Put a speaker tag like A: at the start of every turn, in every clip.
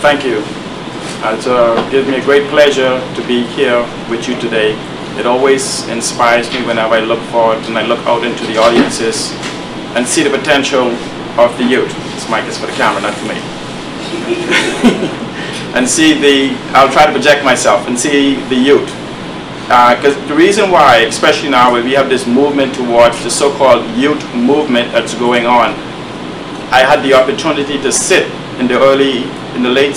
A: Thank you. It gives me a great pleasure to be here with you today. It always inspires me whenever I look forward and I look out into the audiences and see the potential of the youth. This mic is for the camera, not for me. And see I'll try to project myself and see the youth. Because the reason why, especially now when we have this movement towards the so-called youth movement that's going on, I had the opportunity to sit in the late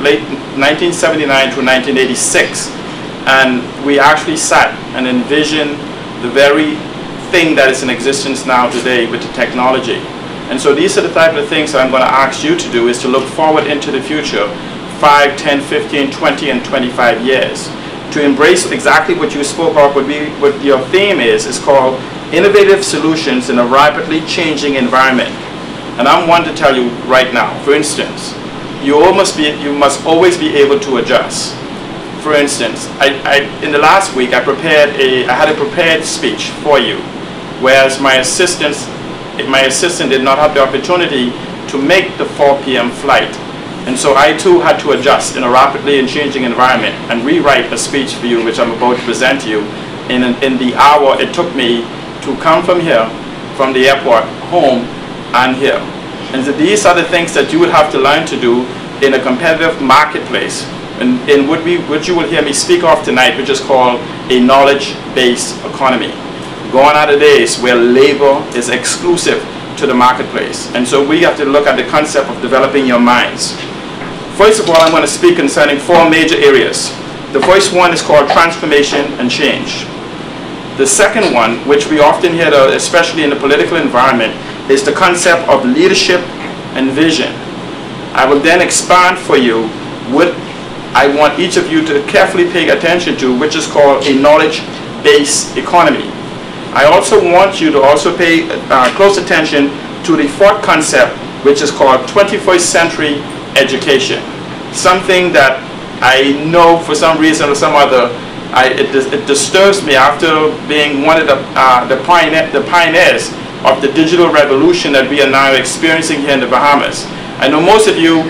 A: 1979 to 1986, and we actually sat and envisioned the very thing that is in existence now today with the technology. And so these are the type of things that I'm going to ask you to do, is to look forward into the future, 5, 10, 15, 20, and 25 years. To embrace exactly what you spoke of, what your theme is called Innovative Solutions in a Rapidly Changing Environment. And I'm one to tell you right now, for instance, you must always be able to adjust. For instance, in the last week I had a prepared speech for you, whereas my assistant did not have the opportunity to make the 4 p.m. flight. And so I too had to adjust in a rapidly and changing environment and rewrite a speech for you, which I'm about to present to you in the hour it took me to come from here, from the airport, home, and here. And so these are the things that you would have to learn to do in a competitive marketplace, in what you will hear me speak of tonight, which is called a knowledge-based economy. Gone are the days where labor is exclusive to the marketplace. And so we have to look at the concept of developing your minds. First of all, I'm going to speak concerning 4 major areas. The first one is called transformation and change. The second one, which we often hear, especially in the political environment, is the concept of leadership and vision. I will then expand for you what I want each of you to carefully pay attention to, which is called a knowledge-based economy. I also want you to also pay close attention to the 4th concept, which is called 21st century education. Something that I know for some reason or some other, it disturbs me after being one of the pioneers of the digital revolution that we are now experiencing here in the Bahamas. I know most of you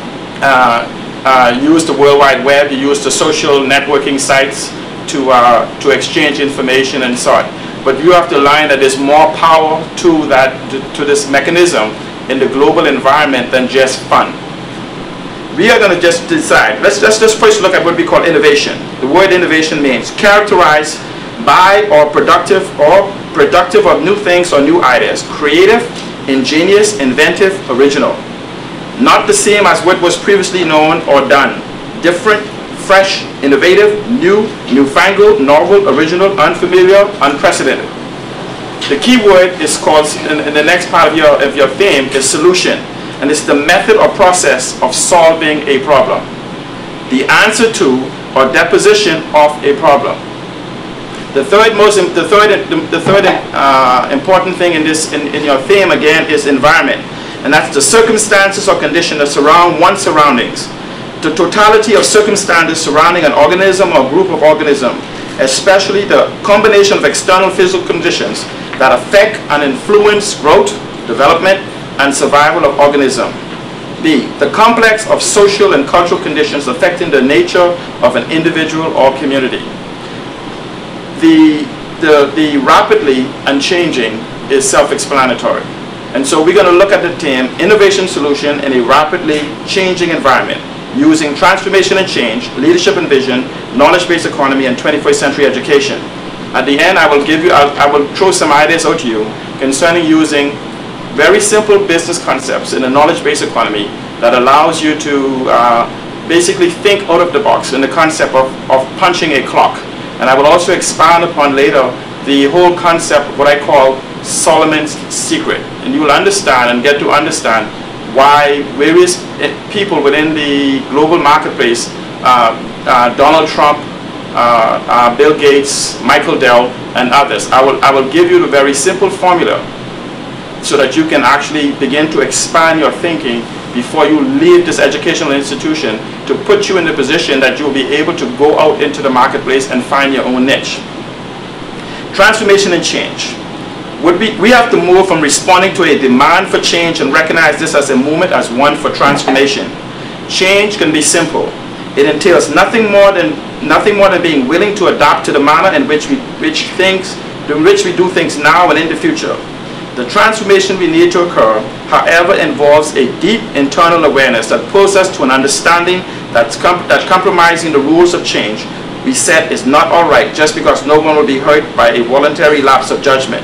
A: use the World Wide Web, you use the social networking sites to exchange information and so on. But you have to learn that there's more power to this mechanism in the global environment than just fun. We are going to just decide. Let's just first look at what we call innovation. The word innovation means characterized by or productive of new things or new ideas. Creative, ingenious, inventive, original. Not the same as what was previously known or done. Different, fresh, innovative, new, newfangled, novel, original, unfamiliar, unprecedented. The key word is called, in the next part of your theme, is solution. And it's the method or process of solving a problem. The answer to or deposition of a problem. The third important thing in your theme again is environment. And that's the circumstances or conditions that surround one's surroundings. The totality of circumstances surrounding an organism or group of organisms, especially the combination of external physical conditions that affect and influence growth, development, and survival of organism. B, the complex of social and cultural conditions affecting the nature of an individual or community. The rapidly and changing is self-explanatory. And so we're going to look at the theme innovation solution in a rapidly changing environment, using transformation and change, leadership and vision, knowledge-based economy, and 21st century education. At the end, I will throw some ideas out to you concerning using very simple business concepts in a knowledge-based economy that allows you to basically think out of the box in the concept of punching a clock. And I will also expand upon later the whole concept of what I call Solomon's secret. And you will understand and get to understand why various people within the global marketplace, Donald Trump, Bill Gates, Michael Dell, and others. I will give you the very simple formula so that you can actually begin to expand your thinking before you leave this educational institution, to put you in the position that you'll be able to go out into the marketplace and find your own niche. Transformation and change. We have to move from responding to a demand for change and recognize this as a movement as one for transformation. Change can be simple. It entails nothing more than being willing to adapt to the manner in which we do things now and in the future. The transformation we need to occur, however, involves a deep internal awareness that pulls us to an understanding that compromising the rules of change we set is not all right just because no one will be hurt by a voluntary lapse of judgment.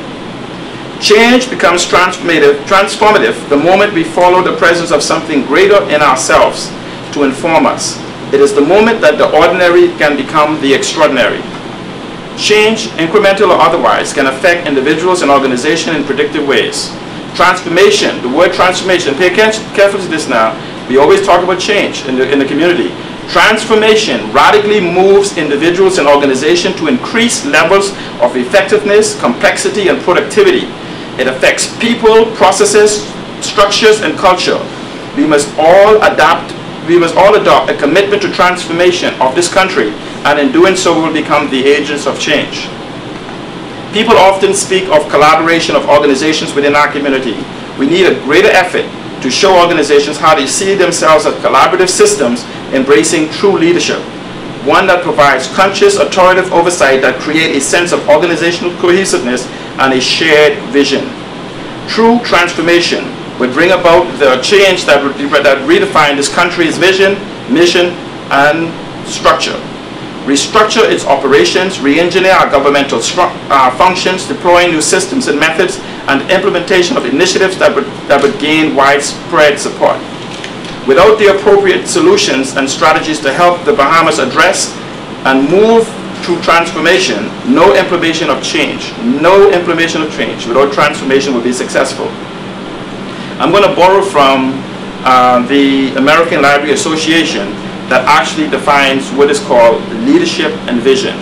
A: Change becomes transformative the moment we follow the presence of something greater in ourselves to inform us. It is the moment that the ordinary can become the extraordinary. Change, incremental or otherwise, can affect individuals and organizations in predictive ways. Transformation, the word transformation, pay carefully to this now. We always talk about change in the community. Transformation radically moves individuals and organizations to increase levels of effectiveness, complexity, and productivity. It affects people, processes, structures, and culture. We must all adopt a commitment to transformation of this country, and in doing so we will become the agents of change. People often speak of collaboration of organizations within our community. We need a greater effort to show organizations how they see themselves as collaborative systems embracing true leadership, one that provides conscious, authoritative oversight that create a sense of organizational cohesiveness and a shared vision. True transformation would bring about the change that redefine this country's vision, mission, and structure. Restructure its operations, re-engineer our governmental functions, deploying new systems and methods, and implementation of initiatives that would gain widespread support. Without the appropriate solutions and strategies to help the Bahamas address and move through transformation, no implementation of change without transformation will be successful. I'm going to borrow from the American Library Association that actually defines what is called leadership and vision.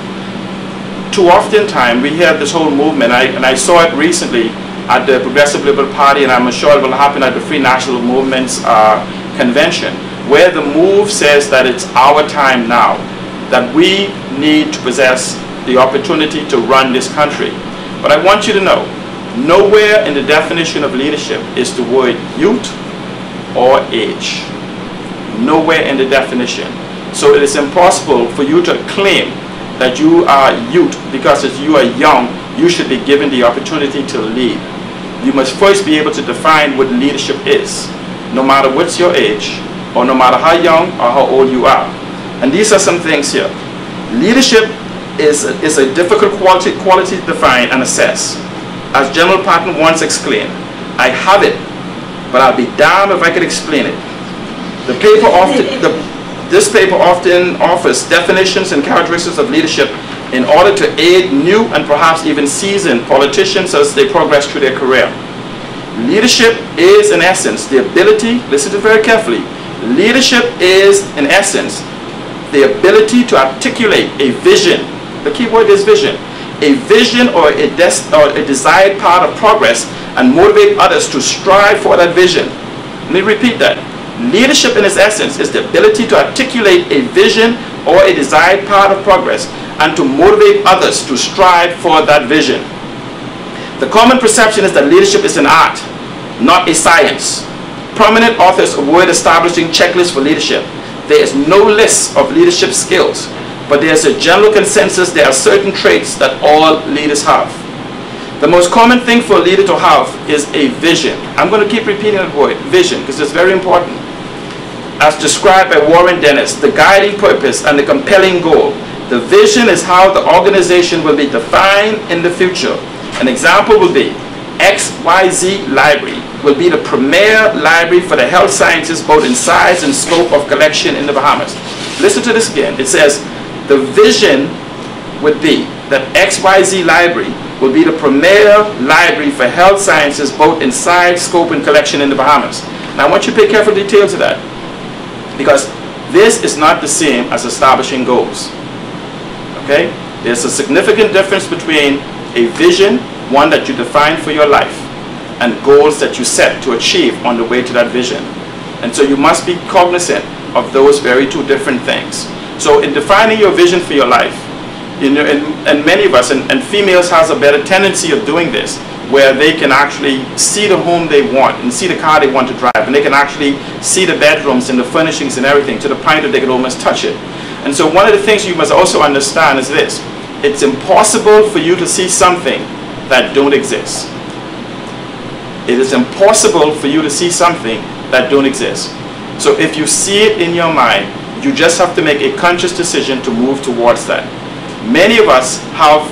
A: Too often we hear this whole movement, and I saw it recently at the Progressive Liberal Party, and I'm sure it will happen at the Free National Movement's convention, where the move says that it's our time now, that we need to possess the opportunity to run this country. But I want you to know, nowhere in the definition of leadership is the word youth or age. Nowhere in the definition. So it is impossible for you to claim that you are youth because as you are young, you should be given the opportunity to lead. You must first be able to define what leadership is, no matter what's your age, or no matter how young or how old you are. And these are some things here. Leadership is a difficult quality to define and assess. As General Patton once exclaimed, "I have it, but I'll be damned if I could explain it." This paper often offers definitions and characteristics of leadership in order to aid new and perhaps even seasoned politicians as they progress through their career. Leadership is, in essence, the ability, listen to it very carefully, leadership is, in essence, the ability to articulate a vision. The key word is vision. A vision or a desired path of progress and motivate others to strive for that vision. Let me repeat that. Leadership in its essence is the ability to articulate a vision or a desired path of progress and to motivate others to strive for that vision. The common perception is that leadership is an art, not a science. Prominent authors avoid establishing checklists for leadership. There is no list of leadership skills, but there is a general consensus there are certain traits that all leaders have. The most common thing for a leader to have is a vision. I'm going to keep repeating that word, vision, because it's very important. As described by Warren Dennis, the guiding purpose and the compelling goal. The vision is how the organization will be defined in the future. An example will be XYZ Library will be the premier library for the health sciences both in size and scope of collection in the Bahamas. Listen to this again. It says the vision would be that XYZ Library will be the premier library for health sciences both in size, scope, and collection in the Bahamas. Now I want you to pay careful details to that, because this is not the same as establishing goals. Okay? There's a significant difference between a vision, one that you define for your life, and goals that you set to achieve on the way to that vision. And so you must be cognizant of those very two different things. So in defining your vision for your life, and many of us, and females has a better tendency of doing this, where they can actually see the home they want and see the car they want to drive, and they can actually see the bedrooms and the furnishings and everything to the point that they can almost touch it. And so one of the things you must also understand is this: it's impossible for you to see something that don't exist. It is impossible for you to see something that don't exist. So if you see it in your mind, you just have to make a conscious decision to move towards that. Many of us have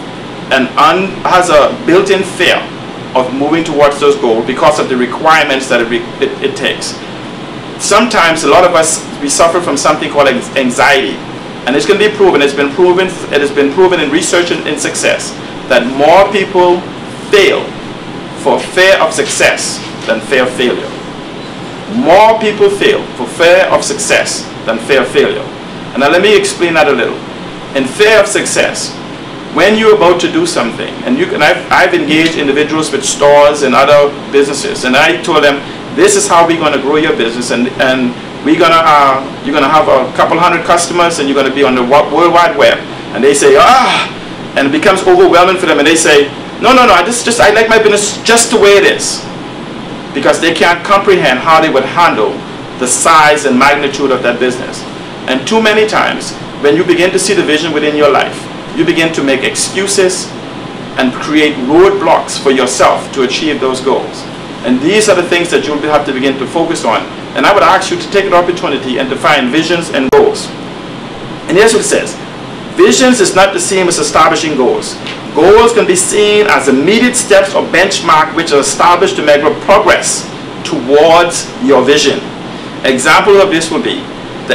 A: has a built-in fear of moving towards those goals because of the requirements that it takes. Sometimes a lot of us, we suffer from something called anxiety, and it's going to be proven. It has been proven in research and in success that more people fail for fear of success than fear of failure. More people fail for fear of success than fear of failure. And now let me explain that a little. In fear of success, when you're about to do something, and I've engaged individuals with stores and other businesses, and I told them, this is how we're going to grow your business, and you're going to have a couple hundred customers, and you're going to be on the World Wide Web. And they say, and it becomes overwhelming for them, and they say, no, I like my business just the way it is, because they can't comprehend how they would handle the size and magnitude of that business. And too many times, when you begin to see the vision within your life, you begin to make excuses and create roadblocks for yourself to achieve those goals. And these are the things that you'll have to begin to focus on. And I would ask you to take an opportunity and define visions and goals. And here's what it says: visions is not the same as establishing goals. Goals can be seen as immediate steps or benchmark which are established to measure progress towards your vision. Example of this will be the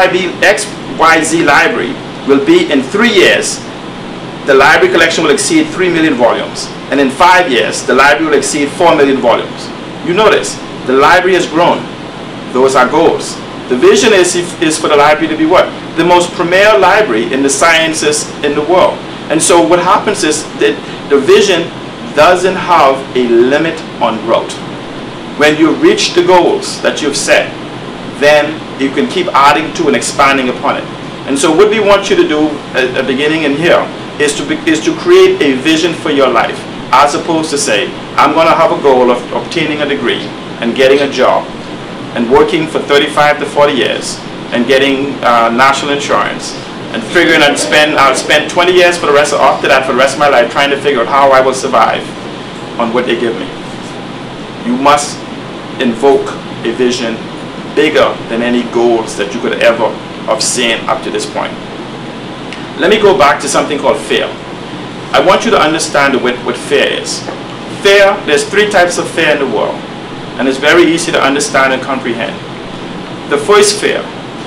A: XYZ library will be in 3 years. The library collection will exceed 3 million volumes. And in 5 years, the library will exceed 4 million volumes. You notice, the library has grown. Those are goals. The vision is for the library to be what? The most premier library in the sciences in the world. And so what happens is that the vision doesn't have a limit on growth. When you reach the goals that you've set, then you can keep adding to and expanding upon it. And so what we want you to do at the beginning and here is to create a vision for your life, as opposed to say, I'm going to have a goal of obtaining a degree and getting a job and working for 35 to 40 years and getting national insurance and figuring I'll spend 20 years after that for the rest of my life trying to figure out how I will survive on what they give me. You must invoke a vision bigger than any goals that you could ever have seen up to this point. Let me go back to something called fear. I want you to understand what fear is. Fear, there's 3 types of fear in the world, and it's very easy to understand and comprehend. The first fear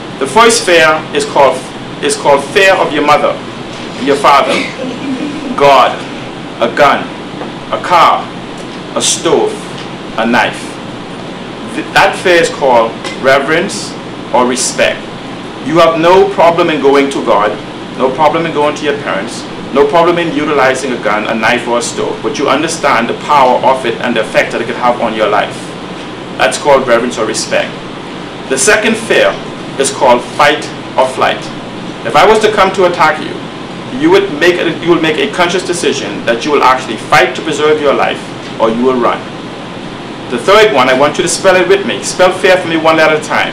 A: is called fear of your mother, your father, God, a gun, a car, a stove, a knife. That fear is called reverence or respect. You have no problem in going to God, no problem in going to your parents, no problem in utilizing a gun, a knife, or a stove, but you understand the power of it and the effect that it can have on your life. That's called reverence or respect. The second fear is called fight or flight. If I was to come to attack you, you will make a conscious decision that you will actually fight to preserve your life, or you will run. The third one, I want you to spell it with me. Spell fear for me one letter at a time.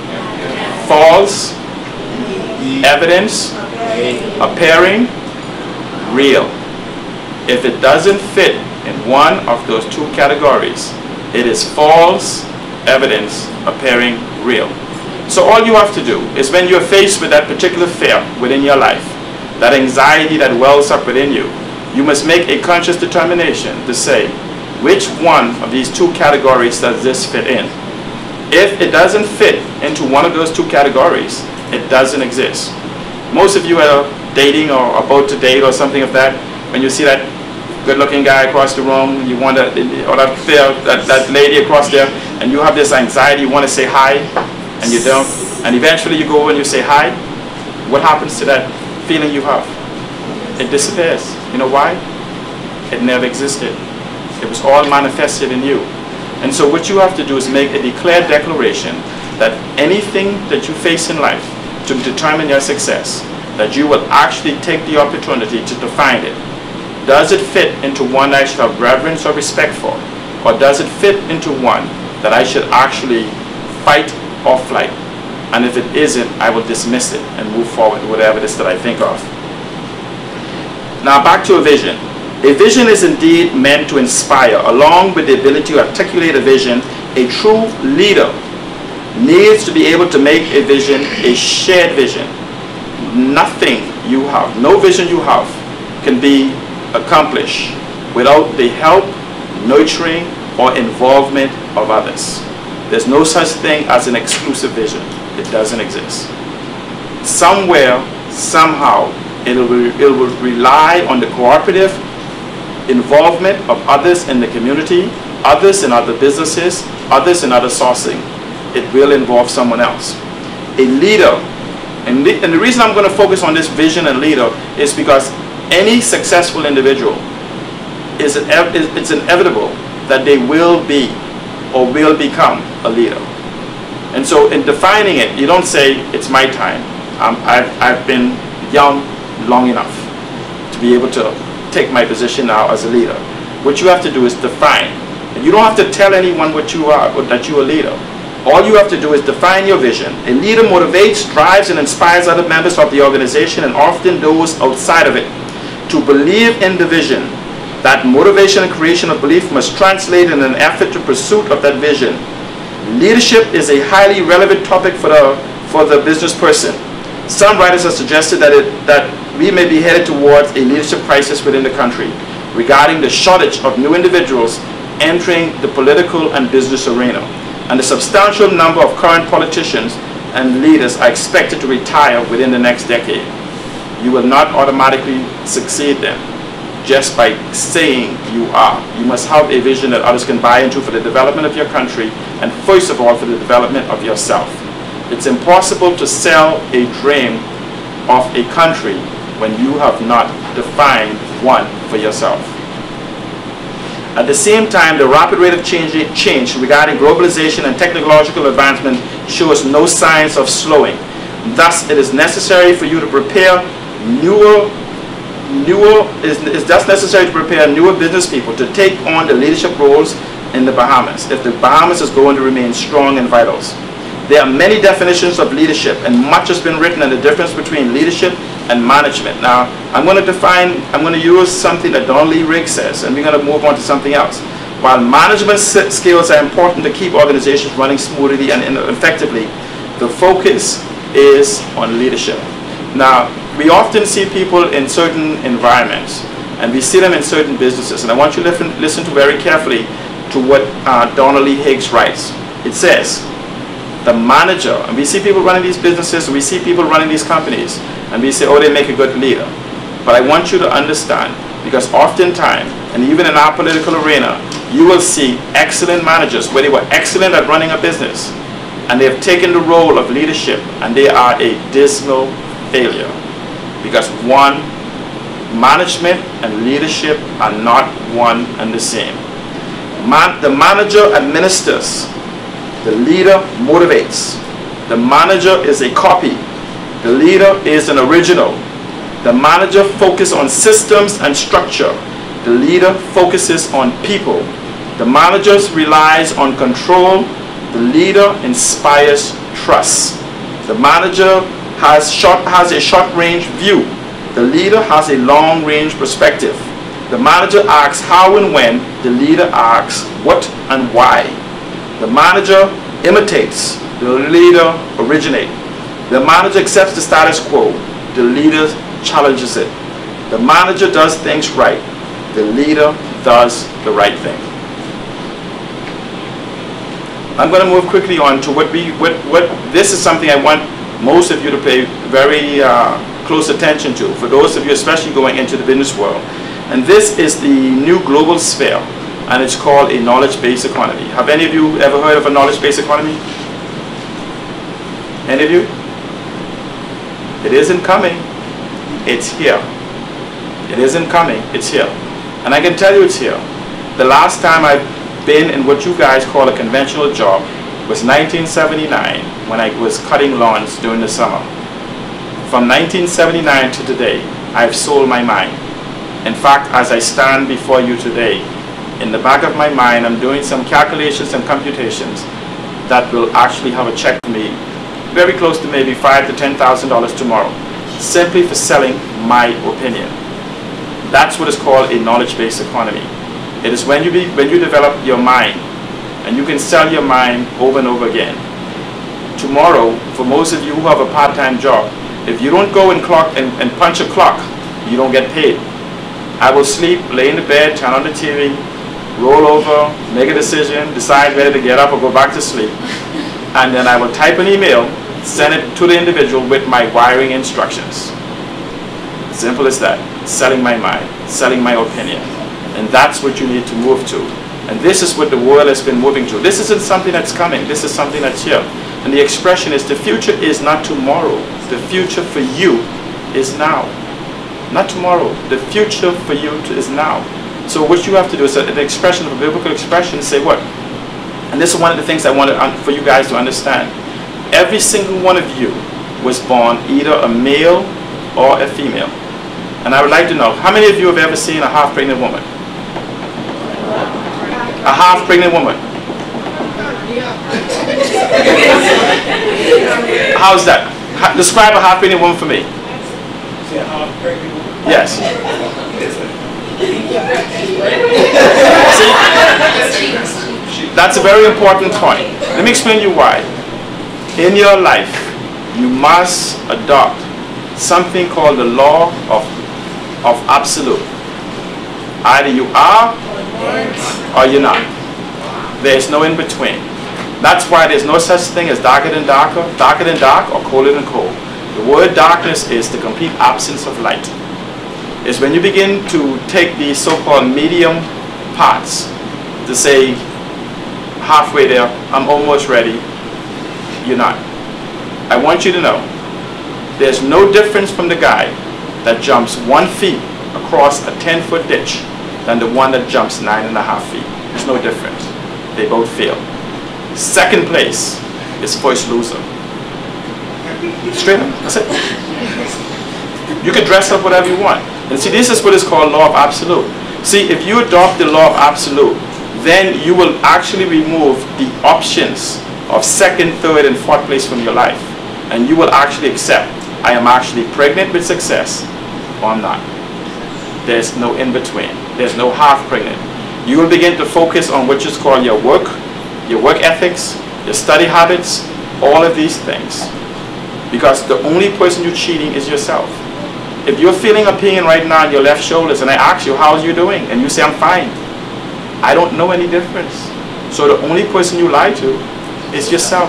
A: False, evidence, appearing, real. If it doesn't fit in one of those 2 categories, it is false, evidence, appearing, real. So all you have to do is, when you're faced with that particular fear within your life, that anxiety that wells up within you, you must make a conscious determination to say, which one of these 2 categories does this fit in? If it doesn't fit into one of those 2 categories, it doesn't exist. Most of you are dating or about to date or something of that. When you see that good-looking guy across the room, you want to, or that lady across there, and you have this anxiety, you want to say hi, and you don't, and eventually you go over and you say hi. What happens to that feeling you have? It disappears. You know why? It never existed. It was all manifested in you. And so what you have to do is make a declared declaration that anything that you face in life to determine your success, that you will actually take the opportunity to define it. Does it fit into one that I should have reverence or respect for? Or does it fit into one that I should actually fight or flight? And if it isn't, I will dismiss it and move forward with whatever it is that I think of. Now back to a vision. A vision is indeed meant to inspire. Along with the ability to articulate a vision, a true leader needs to be able to make a vision a shared vision. Nothing you have, no vision you have, can be accomplished without the help, nurturing, or involvement of others. There's no such thing as an exclusive vision. It doesn't exist. Somewhere, somehow, it will rely on the cooperative involvement of others in the community, others in other businesses, others in other sourcing. It will involve someone else. A leader, and the reason I'm going to focus on this vision and leader is because any successful individual, it's inevitable that they will be or will become a leader. And so in defining it, you don't say, it's my time. I've been young long enough to be able to take my position now as a leader. What you have to do is define. And you don't have to tell anyone what you are or that you're a leader. All you have to do is define your vision. A leader motivates, drives, and inspires other members of the organization, and often those outside of it, to believe in the vision. That motivation and creation of belief must translate in an effort to pursuit of that vision. Leadership is a highly relevant topic for the business person. Some writers have suggested that we may be headed towards a leadership crisis within the country regarding the shortage of new individuals entering the political and business arena, and the substantial number of current politicians and leaders are expected to retire within the next decade. You will not automatically succeed then just by saying you are. You must have a vision that others can buy into for the development of your country, and first of all for the development of yourself. It's impossible to sell a dream of a country when you have not defined one for yourself. At the same time, the rapid rate of change regarding globalization and technological advancement shows no signs of slowing. Thus, it is necessary for you to prepare newer business people to take on the leadership roles in the Bahamas if the Bahamas is going to remain strong and vital. There are many definitions of leadership, and much has been written on the difference between leadership and management. Now, I'm going to use something that Don Lee Riggs says, and we're going to move on to something else. While management skills are important to keep organizations running smoothly and effectively, the focus is on leadership. Now, we often see people in certain environments, and we see them in certain businesses, and I want you to listen to very carefully to what Donnelly Higgs writes. It says, the manager, and we see people running these businesses, we see people running these companies, and we say, oh, they make a good leader. But I want you to understand, because oftentimes, and even in our political arena, you will see excellent managers where they were excellent at running a business, and they have taken the role of leadership, and they are a dismal failure. Because one, management and leadership are not one and the same. The manager administers. The leader motivates. The manager is a copy. The leader is an original. The manager focuses on systems and structure. The leader focuses on people. The manager relies on control. The leader inspires trust. The manager has a short-range view. The leader has a long-range perspective. The manager asks how and when. The leader asks what and why. The manager imitates. The leader originates. The manager accepts the status quo. The leader challenges it. The manager does things right. The leader does the right thing. I'm going to move quickly on to what this is something I want most of you to pay very close attention to, for those of you especially going into the business world. And this is the new global sphere, and it's called a knowledge-based economy. Have any of you ever heard of a knowledge-based economy? Any of you? It isn't coming, it's here. It isn't coming, it's here. And I can tell you it's here. The last time I've been in what you guys call a conventional job was 1979, when I was cutting lawns during the summer. From 1979 to today, I've sold my mind. In fact, as I stand before you today, in the back of my mind, I'm doing some calculations and computations that will actually have a check for me very close to maybe $5,000 to $10,000 tomorrow, simply for selling my opinion. That's what is called a knowledge-based economy. It is when you develop your mind, and you can sell your mind over and over again. Tomorrow, for most of you who have a part-time job, if you don't go and punch a clock, you don't get paid. I will sleep, lay in the bed, turn on the TV, roll over, make a decision, decide whether to get up or go back to sleep, and then I will type an email, send it to the individual with my wiring instructions. Simple as that. Selling my mind, selling my opinion. And that's what you need to move to. And this is what the world has been moving to. This isn't something that's coming. This is something that's here. And the expression is, the future is not tomorrow. The future for you is now. Not tomorrow. The future for you is now. So what you have to do is an expression of a biblical expression, say what? And this is one of the things I wanted for you guys to understand. Every single one of you was born either a male or a female. And I would like to know, how many of you have ever seen a half-pregnant woman? A half-pregnant woman. How's that? Describe a half-pregnant woman for me. Yes. See, that's a very important point. Let me explain to you why. In your life, you must adopt something called the law of absolute. Either you are or you're not. There's no in between. That's why there's no such thing as darker than dark, or colder than cold. The word darkness is the complete absence of light. It's when you begin to take these so-called medium parts to say, halfway there, I'm almost ready, you're not. I want you to know, there's no difference from the guy that jumps 1 feet across a 10-foot ditch than the one that jumps 9.5 feet. There's no difference. They both fail. Second place is first loser. Straight up, that's it. You can dress up whatever you want. And see, this is what is called law of absolute. See, if you adopt the law of absolute, then you will actually remove the options of second, third, and fourth place from your life. And you will actually accept, I am actually pregnant with success, or I'm not. There's no in between. There's no half pregnant. You will begin to focus on what is called your work ethics, your study habits, all of these things. Because the only person you're cheating is yourself. If you're feeling a pain right now in your left shoulders and I ask you, how are you doing? And you say, I'm fine. I don't know any difference. So the only person you lie to is yourself.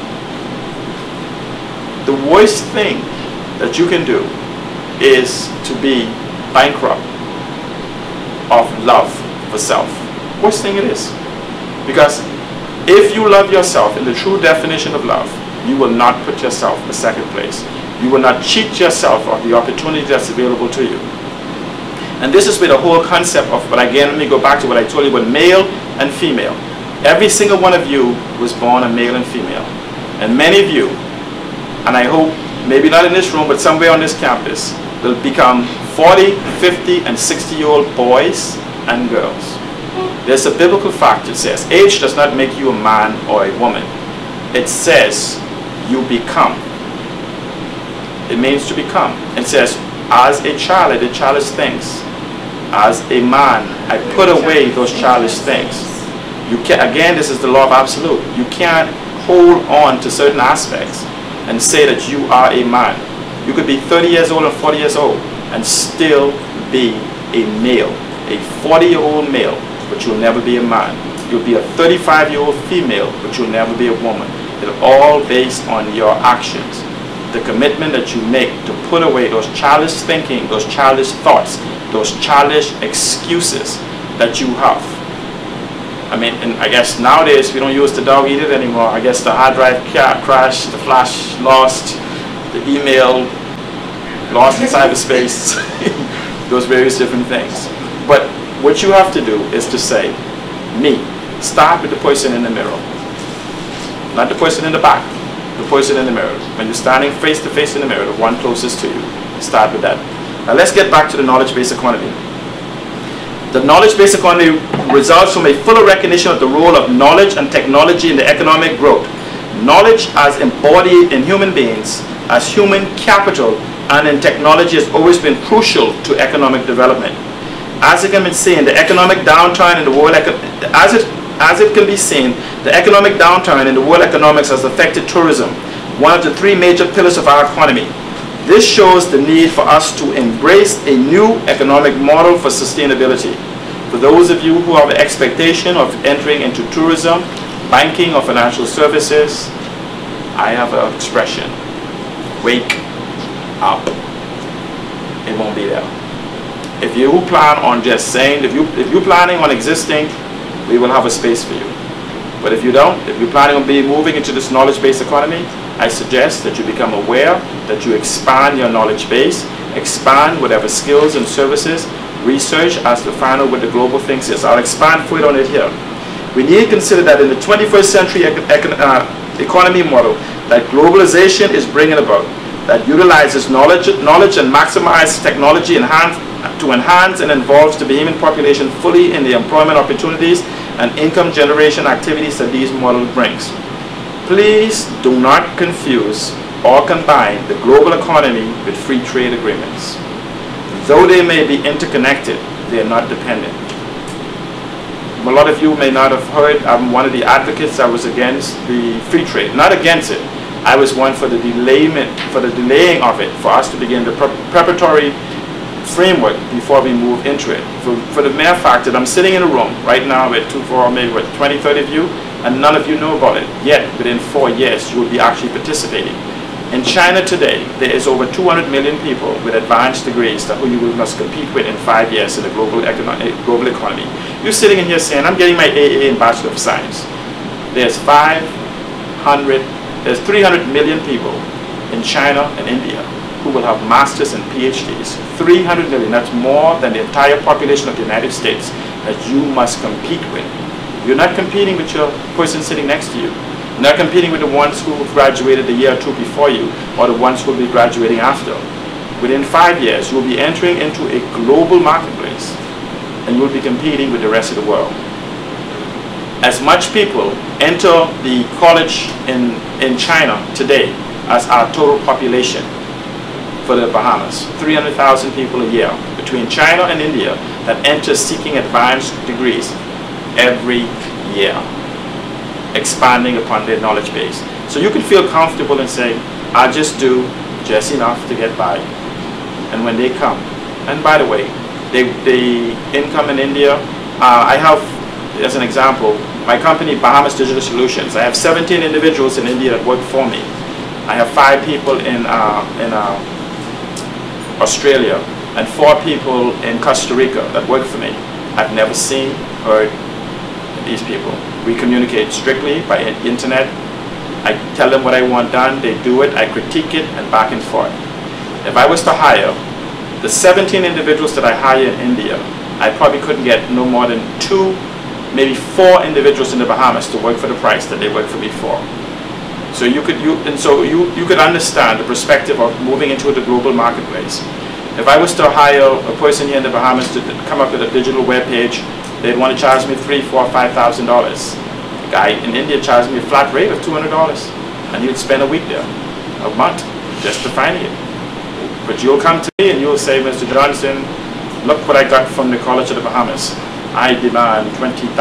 A: The worst thing that you can do is to be bankrupt of love for self. Worst thing it is. Because if you love yourself in the true definition of love, you will not put yourself in second place. You will not cheat yourself of the opportunity that's available to you. And this is where the whole concept of, but again, let me go back to what I told you about male and female. Every single one of you was born a male and female. And many of you, and I hope, maybe not in this room, but somewhere on this campus, will become 40, 50, and 60-year-old boys and girls. There's a biblical fact that says, age does not make you a man or a woman. It says, you become. It means to become. It says, as a child, I did childish things. As a man, I put away those childish things. You can, again, this is the law of absolute. You can't hold on to certain aspects and say that you are a man. You could be 30 years old and 40 years old and still be a male, a 40-year-old male, but you'll never be a man. You'll be a 35-year-old female, but you'll never be a woman. It's all based on your actions. The commitment that you make to put away those childish thinking, those childish thoughts, those childish excuses that you have. I mean, and I guess nowadays we don't use the dog eat it anymore. I guess the hard drive crashed, the flash lost, the email lost in cyberspace, those various different things. But what you have to do is to say, me. Start with the person in the mirror. Not the person in the back, the person in the mirror. When you're standing face to face in the mirror, the one closest to you, start with that. Now let's get back to the knowledge-based economy. The knowledge-based economy results from a fuller recognition of the role of knowledge and technology in the economic growth. Knowledge as embodied in human beings, as human capital, and in technology has always been crucial to economic development. As it can be seen, the economic downturn in the world, as it can be seen, the economic downturn in the world economics has affected tourism, one of the three major pillars of our economy. This shows the need for us to embrace a new economic model for sustainability. For those of you who have the expectation of entering into tourism, banking, or financial services, I have an expression: wake up. It won't be there. If you plan on just saying, if you're planning on existing, we will have a space for you. But if you don't, if you're planning on moving into this knowledge-based economy, I suggest that you become aware, that you expand your knowledge base, expand whatever skills and services, research as to find out what the global thinks is. I'll expand further on it here. We need to consider that in the 21st century economy model that globalization is bringing about, that utilizes knowledge and maximizes technology to enhance and involves the Bahamian population fully in the employment opportunities and income generation activities that these model brings. Please do not confuse or combine the global economy with free trade agreements. Though they may be interconnected, they are not dependent. A lot of you may not have heard, I'm one of the advocates that was against the free trade. Not against it, I was one for the delaying of it, for us to begin the preparatory framework before we move into it. For the mere fact that I'm sitting in a room right now with maybe 20, 30 of you, and none of you know about it. Yet, within 4 years, you will be actually participating. In China today, there is over 200 million people with advanced degrees that who you must compete with in 5 years in the global economy. You're sitting in here saying, I'm getting my AA in Bachelor of Science. There's 300 million people in China and India who will have masters and PhDs. 300 million, that's more than the entire population of the United States that you must compete with. You're not competing with your person sitting next to you. You're not competing with the ones who graduated a year or two before you, or the ones who will be graduating after. Within 5 years, you will be entering into a global marketplace, and you will be competing with the rest of the world. As much people enter the college in China today as our total population for the Bahamas. 300,000 people a year between China and India that enter seeking advanced degrees every year, expanding upon their knowledge base. So you can feel comfortable and say, I'll just do just enough to get by. And when they come, and by the way, the income in India, I have, as an example, my company, Bahamas Digital Solutions. I have 17 individuals in India that work for me. I have 5 people in Australia and 4 people in Costa Rica that work for me. I've never seen, heard these people. We communicate strictly by internet. I tell them what I want done, they do it, I critique it, and back and forth. If I was to hire the 17 individuals that I hire in India, I probably couldn't get no more than 2, maybe 4 individuals in the Bahamas to work for the price that they work for me for. So you could understand the perspective of moving into the global marketplace. If I was to hire a person here in the Bahamas to come up with a digital web page, they'd want to charge me $3,000, $4,000, $5,000. A guy in India charged me a flat rate of $200, and you'd spend a week there, a month, just to find it. But you'll come to me and you'll say, Mr. Johnson, look what I got from the College of the Bahamas. I demand $20,000.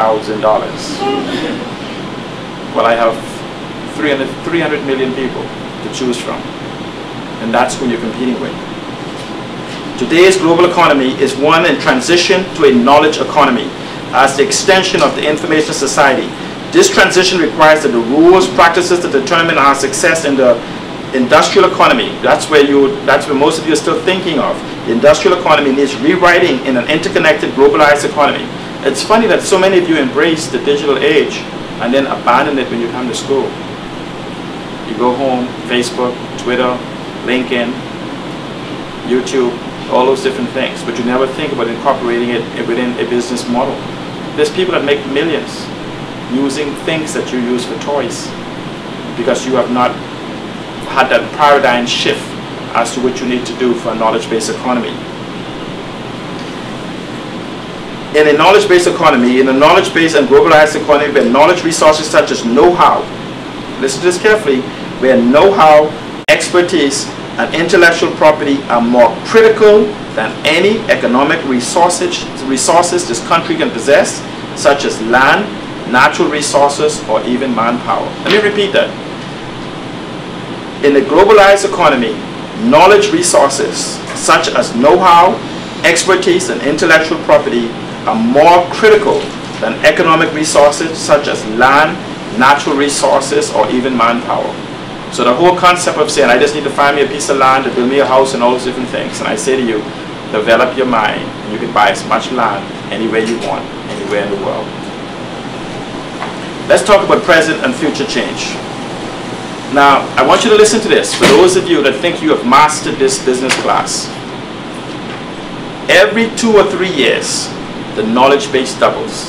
A: Well, I have 300 million people to choose from, and that's who you're competing with. Today's global economy is one in transition to a knowledge economy as the extension of the information society. This transition requires that the rules, practices that determine our success in the industrial economy, that's where most of you are still thinking of. The industrial economy needs rewriting in an interconnected, globalized economy. It's funny that so many of you embrace the digital age and then abandon it when you come to school. You go home, Facebook, Twitter, LinkedIn, YouTube, all those different things, but you never think about incorporating it within a business model. There's people that make millions using things that you use for toys because you have not had that paradigm shift as to what you need to do for a knowledge-based economy. in a knowledge-based economy, in a knowledge-based and globalized economy where knowledge resources such as know-how, listen to this carefully, where know-how, expertise, and intellectual property are more critical than any economic resources this country can possess, such as land, natural resources, or even manpower. Let me repeat that. In a globalized economy, knowledge resources such as know-how, expertise, and intellectual property are more critical than economic resources such as land, natural resources, or even manpower. So the whole concept of saying, I just need to find me a piece of land to build me a house and all those different things, and I say to you, develop your mind, and you can buy as much land anywhere you want, anywhere in the world. Let's talk about present and future change. Now, I want you to listen to this, for those of you that think you have mastered this business class. Every 2 or 3 years, the knowledge base doubles.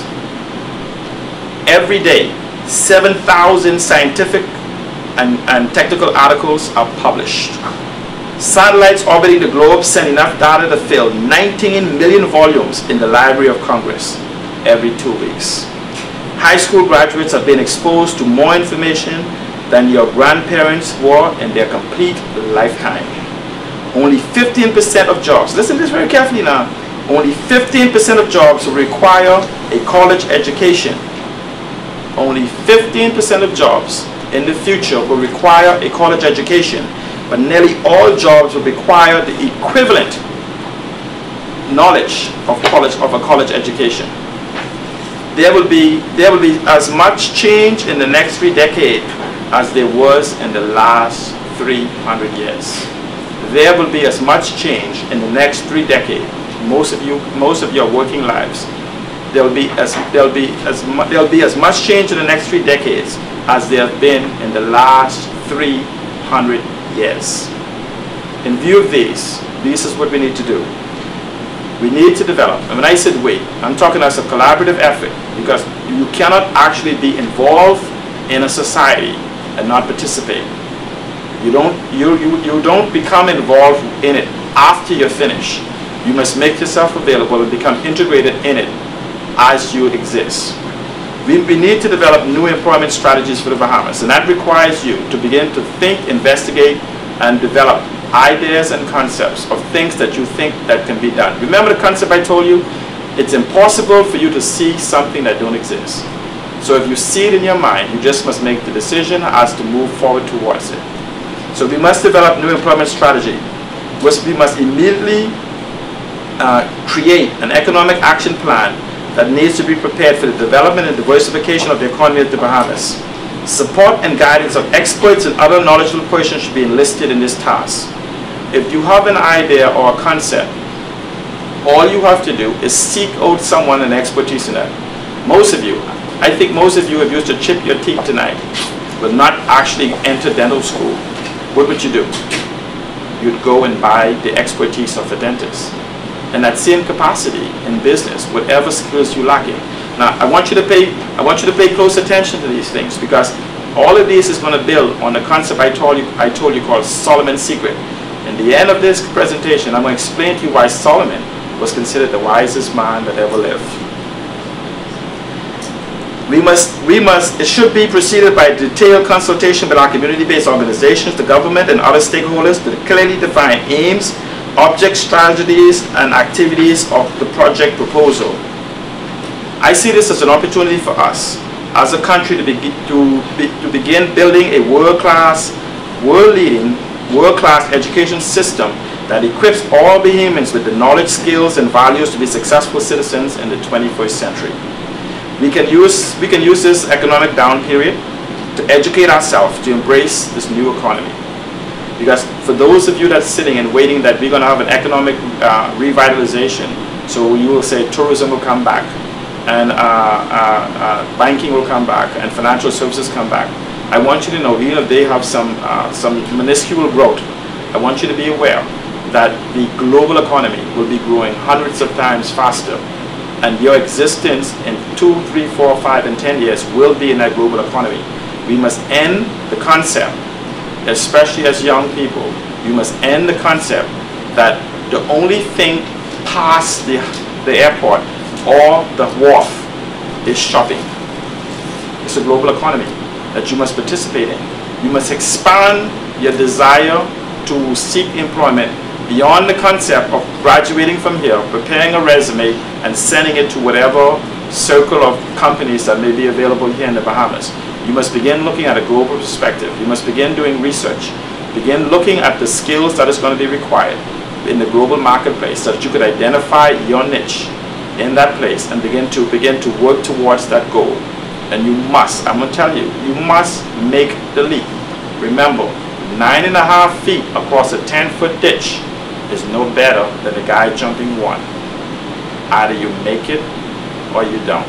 A: Every day, 7,000 scientific and technical articles are published. Satellites orbiting the globe send enough data to fill 19 million volumes in the Library of Congress every 2 weeks. High school graduates have been exposed to more information than your grandparents were in their complete lifetime. Only 15% of jobs, listen to this very carefully now, only 15% of jobs will require a college education. Only 15% of jobs in the future will require a college education, but nearly all jobs will require the equivalent knowledge of a college education. There will be as much change in the next 3 decades as there was in the last 300 years. There will be as much change in the next 3 decades. Most of your working lives. There'll be as much change in the next 3 decades as there have been in the last 300 years. In view of this is what we need to do. We need to develop, and when I said we, I'm talking as a collaborative effort, because you cannot actually be involved in a society and not participate. You don't become involved in it after you're finished. You must make yourself available and become integrated in it as you exist. We need to develop new employment strategies for the Bahamas, and that requires you to begin to think, investigate, and develop ideas and concepts of things that you think that can be done. Remember the concept I told you? It's impossible for you to see something that don't exist. So if you see it in your mind, you just must make the decision as to move forward towards it. So we must develop new employment strategy. We must immediately create an economic action plan that needs to be prepared for the development and diversification of the economy of the Bahamas. Support and guidance of experts and other knowledgeable persons should be enlisted in this task. If you have an idea or a concept, all you have to do is seek out someone and expertise in that. I think most of you have used to chip your teeth tonight, will not actually enter dental school. What would you do? You'd go and buy the expertise of a dentist. In that same capacity in business, whatever skills you're lacking. Now, I want you to pay close attention to these things, because all of this is going to build on the concept I told you called Solomon's secret. In the end of this presentation, I'm going to explain to you why Solomon was considered the wisest man that ever lived. It should be preceded by detailed consultation with our community-based organizations, the government, and other stakeholders to clearly define aims, objects, strategies, and activities of the project proposal. I see this as an opportunity for us as a country to begin building a world-class, world-leading, world-class education system that equips all Bahamians with the knowledge, skills, and values to be successful citizens in the 21st century. We can use this economic down period to educate ourselves to embrace this new economy. Because for those of you that's sitting and waiting that we're going to have an economic revitalization, so you will say tourism will come back, and banking will come back, and financial services come back. I want you to know, even if they have some minuscule growth, I want you to be aware that the global economy will be growing hundreds of times faster, and your existence in 2, 3, 4, 5, and 10 years will be in that global economy. We must end the concept, especially as young people, you must end the concept that the only thing past the airport or the wharf is shopping. It's a global economy that you must participate in. You must expand your desire to seek employment beyond the concept of graduating from here, preparing a resume, and sending it to whatever circle of companies that may be available here in the Bahamas. You must begin looking at a global perspective. You must begin doing research. Begin looking at the skills that is going to be required in the global marketplace so that you could identify your niche in that place and begin to work towards that goal. And you must, I'm going to tell you, you must make the leap. Remember, 9.5 feet across a 10-foot ditch is no better than the guy jumping 1. Either you make it or you don't.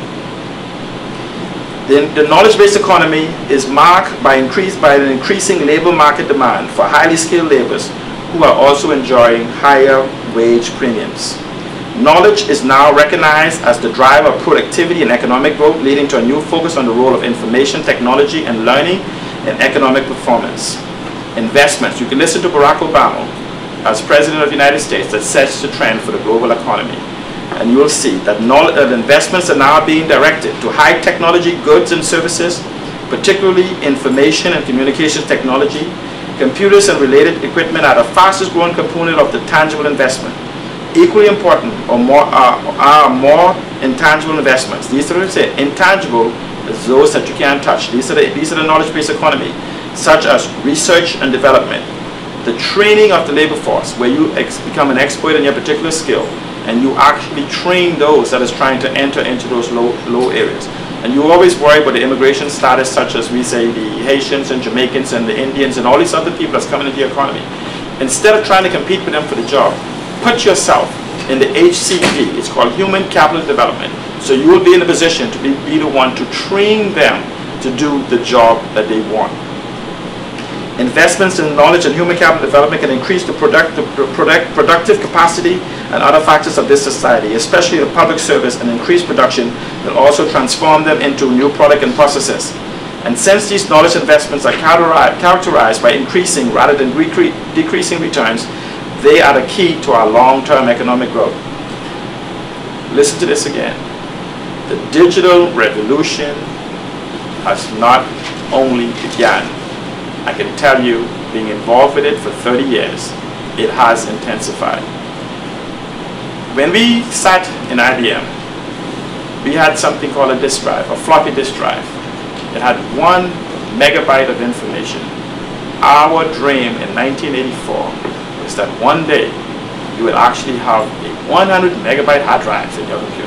A: The knowledge-based economy is marked by an increasing labor market demand for highly skilled laborers who are also enjoying higher wage premiums. Knowledge is now recognized as the driver of productivity and economic growth, leading to a new focus on the role of information technology and learning in economic performance. Investments. You can listen to Barack Obama as President of the United States that sets the trend for the global economy. And you will see that investments are now being directed to high technology goods and services, particularly information and communications technology. Computers and related equipment are the fastest growing component of the tangible investment. Equally important are more intangible investments. These are intangible as those that you can't touch. These are the knowledge-based economy, such as research and development, the training of the labor force, where you become an expert in your particular skill, and you actually train those that is trying to enter into those low areas. And you always worry about the immigration status, such as we say the Haitians and Jamaicans and the Indians and all these other people that's coming into the economy. Instead of trying to compete with them for the job, put yourself in the HCD. It's called Human Capital Development. So you will be in a position to be the one to train them to do the job that they want. Investments in knowledge and human capital development can increase the productive capacity and other factors of this society, especially the public service, and increase production will also transform them into new product and processes. And since these knowledge investments are characterized by increasing rather than decreasing returns, they are the key to our long-term economic growth. Listen to this again. The digital revolution has not only begun. I can tell you, being involved with it for 30 years, it has intensified. When we sat in IBM, we had something called a disk drive, a floppy disk drive. It had 1 megabyte of information. Our dream in 1984 was that one day you would actually have a 100 megabyte hard drive in your computer.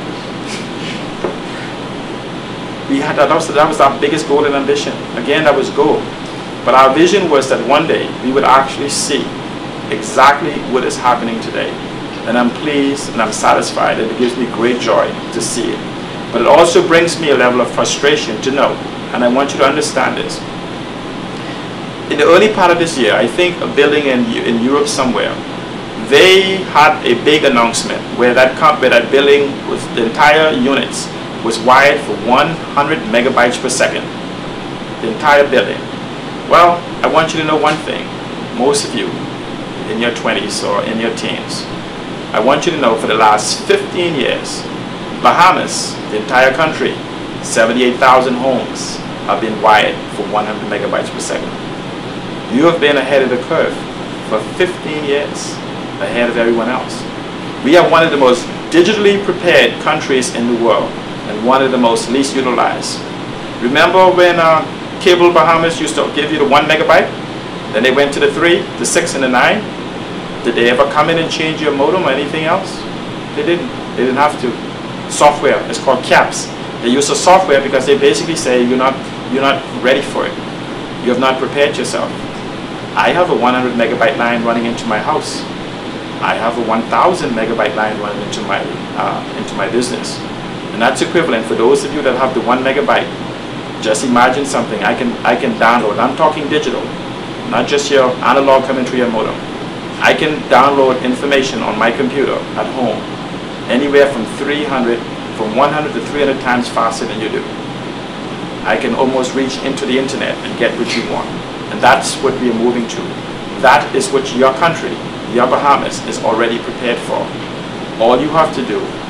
A: That was our biggest goal and ambition. Again, that was goal. But our vision was that one day we would actually see exactly what is happening today. And I'm pleased and I'm satisfied, and it gives me great joy to see it. But it also brings me a level of frustration to know, and I want you to understand this. In the early part of this year, I think a building in Europe somewhere, they had a big announcement where that building, was the entire units, was wired for 100 megabytes per second. The entire building. Well, I want you to know one thing. Most of you in your 20s or in your teens, I want you to know for the last 15 years, Bahamas, the entire country, 78,000 homes have been wired for 100 megabytes per second. You have been ahead of the curve for 15 years, ahead of everyone else. We are one of the most digitally prepared countries in the world and one of the most least utilized. Remember when Cable Bahamas used to give you the 1 megabyte? Then they went to the 3, the 6, and the 9. Did they ever come in and change your modem or anything else? They didn't. They didn't have to. Software, it's called CAPS. They use the software because they basically say you're not ready for it. You have not prepared yourself. I have a 100 megabyte line running into my house. I have a 1,000 megabyte line running into my business. And that's equivalent for those of you that have the 1 megabyte. Just imagine something I can download. I'm talking digital, not just your analog coming through your modem. I can download information on my computer at home anywhere from 100 to 300 times faster than you do. I can almost reach into the internet and get what you want. And that's what we are moving to. That is what your country, your Bahamas, is already prepared for. All you have to do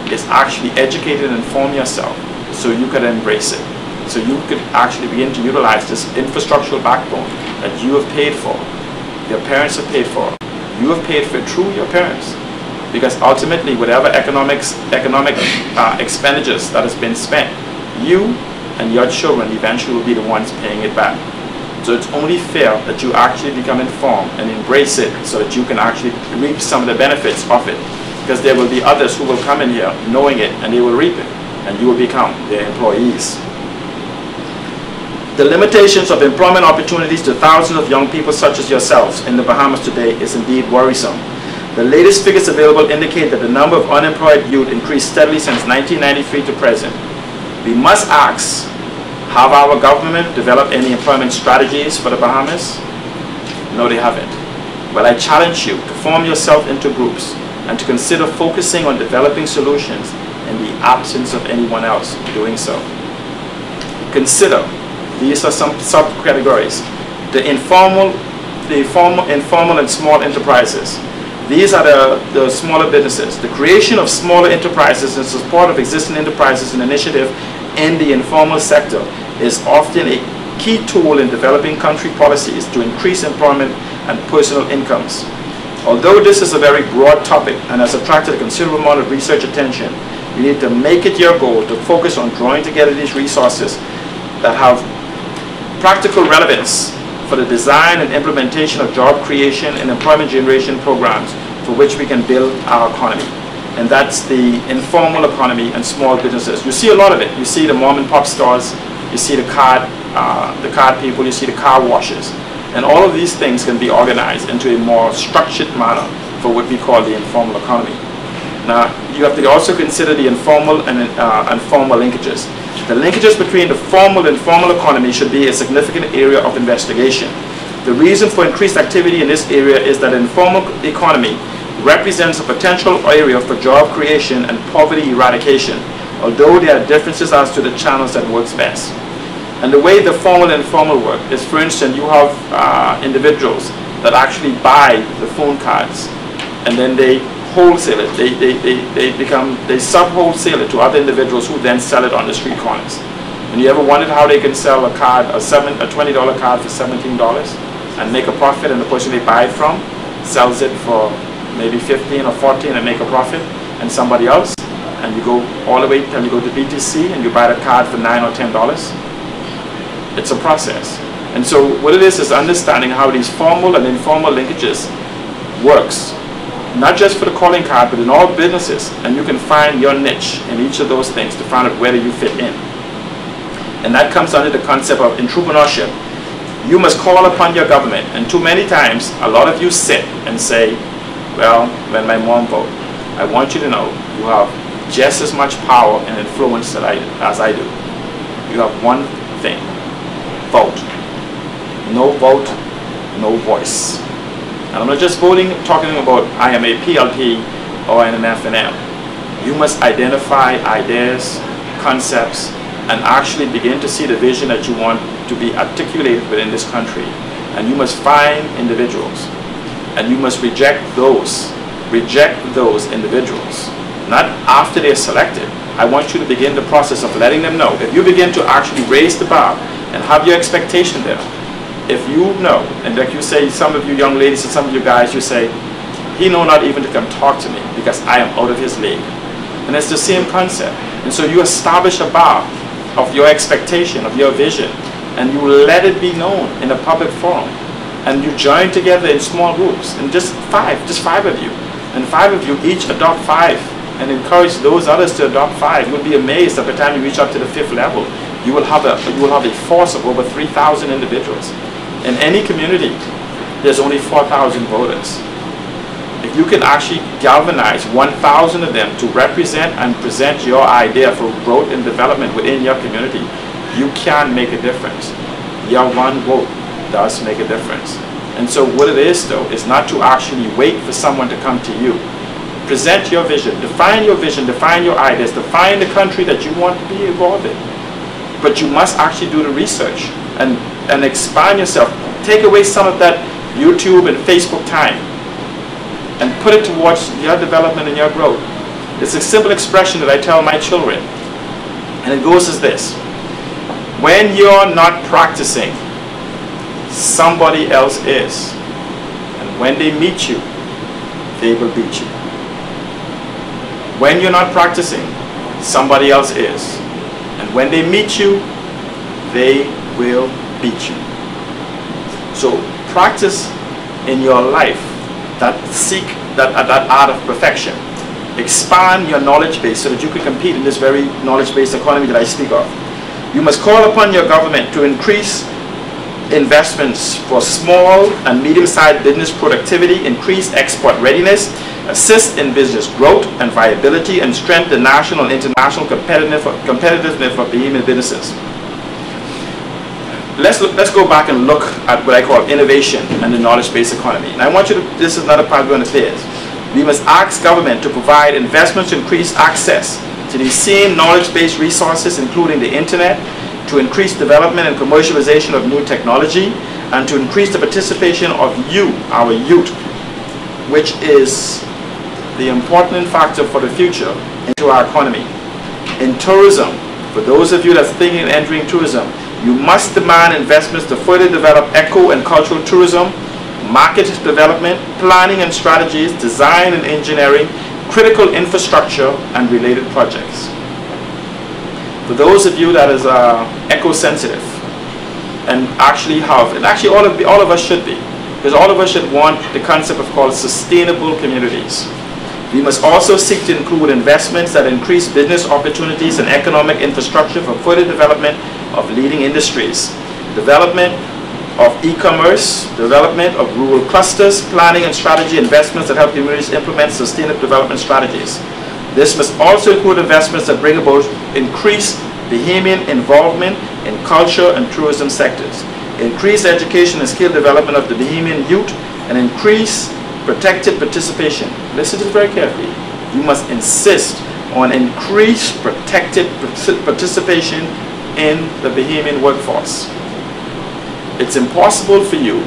A: is actually educate and inform yourself so you could embrace it. So you could actually begin to utilize this infrastructural backbone that you have paid for, your parents have paid for. You have paid for it through your parents. Because ultimately, whatever economic expenditures that has been spent, you and your children eventually will be the ones paying it back. So it's only fair that you actually become informed and embrace it so that you can actually reap some of the benefits of it. Because there will be others who will come in here knowing it and they will reap it, and you will become their employees. The limitations of employment opportunities to thousands of young people such as yourselves in the Bahamas today is indeed worrisome. The latest figures available indicate that the number of unemployed youth increased steadily since 1993 to present. We must ask, have our government developed any employment strategies for the Bahamas? No, they haven't. Well, I challenge you to form yourself into groups and to consider focusing on developing solutions in the absence of anyone else doing so. Consider, these are some subcategories. The informal and small enterprises. These are the smaller businesses. The creation of smaller enterprises and support of existing enterprises and initiative in the informal sector is often a key tool in developing country policies to increase employment and personal incomes. Although this is a very broad topic and has attracted a considerable amount of research attention, you need to make it your goal to focus on drawing together these resources that have practical relevance for the design and implementation of job creation and employment generation programs for which we can build our economy. And that's the informal economy and small businesses. You see a lot of it. You see the mom and pop stores, you see the card people, you see the car washes. And all of these things can be organized into a more structured manner for what we call the informal economy. Now, you have to also consider the informal and formal linkages. The linkages between the formal and informal economy should be a significant area of investigation. The reason for increased activity in this area is that the informal economy represents a potential area for job creation and poverty eradication, although there are differences as to the channels that works best. And the way the formal and informal work is, for instance, you have individuals that actually buy the phone cards and then they wholesale it. They sub-wholesale it to other individuals who then sell it on the street corners. And you ever wondered how they can sell a card, a $20 card for $17 and make a profit, and the person they buy it from sells it for maybe 15 or 14 and make a profit, and somebody else, and you go all the way till you go to BTC and you buy the card for $9 or $10. It's a process. And so what it is understanding how these formal and informal linkages works, not just for the calling card, but in all businesses, and you can find your niche in each of those things to find out whether you fit in. And that comes under the concept of entrepreneurship. You must call upon your government, and too many times, a lot of you sit and say, well, when my mom votes, I want you to know you have just as much power and influence as I do. You have one thing, vote. No vote, no voice. And I'm not just talking about I am a PLP or an FNM. You must identify ideas, concepts, and actually begin to see the vision that you want to be articulated within this country. And you must find individuals, and you must reject those individuals. Not after they're selected. I want you to begin the process of letting them know. If you begin to actually raise the bar and have your expectation there, if you know, and like you say, some of you young ladies and some of you guys, you say, he know not even to come talk to me because I am out of his league. And it's the same concept. And so you establish a bar of your expectation, of your vision, and you let it be known in a public forum. And you join together in small groups, and just five of you. And 5 of you each adopt 5 and encourage those others to adopt 5. You'll be amazed that by the time you reach up to the 5th level, you will have a force of over 3,000 individuals. In any community, there's only 4,000 voters. If you can actually galvanize 1,000 of them to represent and present your idea for growth and development within your community, you can make a difference. Your one vote does make a difference. And so what it is, though, is not to actually wait for someone to come to you. Present your vision, define your ideas, define the country that you want to be involved in. But you must actually do the research and expand yourself. Take away some of that YouTube and Facebook time and put it towards your development and your growth. It's a simple expression that I tell my children. And it goes as this. When you're not practicing, somebody else is. And when they meet you, they will beat you. When you're not practicing, somebody else is. And when they meet you, they will beat you. So practice in your life that art of perfection. Expand your knowledge base so that you can compete in this very knowledge-based economy that I speak of. You must call upon your government to increase investments for small and medium-sized business productivity, increase export readiness, assist in business growth and viability, and strengthen the national and international competitiveness for behemoth businesses. Let's go back and look at what I call innovation and the knowledge-based economy. And I want you to, this is another part we're going to say is, we must ask government to provide investments to increase access to these same knowledge-based resources, including the internet, to increase development and commercialization of new technology, and to increase the participation of you, our youth, which is the important factor for the future into our economy. In tourism, for those of you that's thinking of entering tourism, you must demand investments to further develop eco and cultural tourism, market development, planning and strategies, design and engineering, critical infrastructure, and related projects. For those of you that is eco-sensitive and actually have, and actually all of us should be, because all of us should want the concept of called sustainable communities. We must also seek to include investments that increase business opportunities and economic infrastructure for further development of leading industries, development of e-commerce, development of rural clusters, planning and strategy investments that help communities implement sustainable development strategies. This must also include investments that bring about increased Bahamian involvement in culture and tourism sectors, increase education and skill development of the Bahamian youth, and increase protected participation. Listen to this very carefully. You must insist on increased protected participation in the Bahamian workforce. It's impossible for you